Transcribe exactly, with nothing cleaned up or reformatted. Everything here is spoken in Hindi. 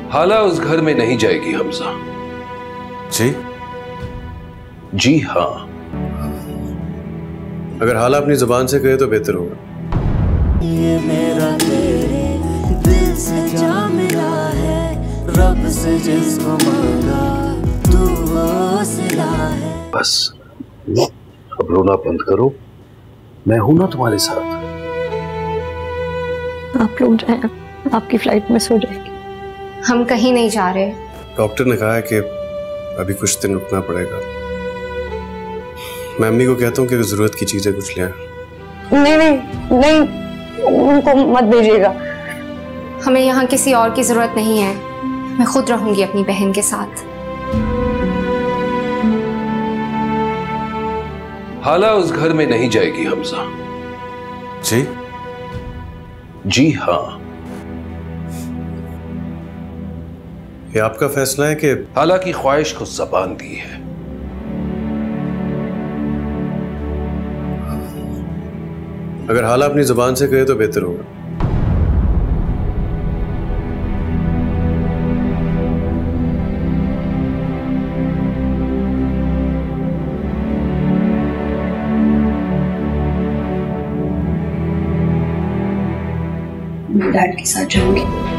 हाला उस घर में नहीं जाएगी हमजा। जी जी हाँ। अगर हाला अपनी जुबान से कहे तो बेहतर होगा। ये मेरा तेरे दिल से जा मिला है, रब से जिसको मांगा तू वो सिला है। बस अब रोना बंद करो, मैं हूं ना तुम्हारे साथ। आप लोग जाएं, आपकी फ्लाइट मिस हो जाएगी। हम कहीं नहीं जा रहे। डॉक्टर ने कहा है कि अभी कुछ दिन रुकना पड़ेगा। मैं अम्मी को कहता हूँ कि जरूरत की चीजें कुछ ले आए। नहीं नहीं नहीं, उनको मत भेजिएगा। हमें यहाँ किसी और की जरूरत नहीं है, मैं खुद रहूंगी अपनी बहन के साथ। हाला उस घर में नहीं जाएगी हमजा। जी जी हाँ। ये आपका फैसला है कि हाला की ख्वाहिश को ज़बान दी है। अगर हाला अपनी जुबान से कहे तो बेहतर होगा। मैं डैड के साथ जाऊंगी।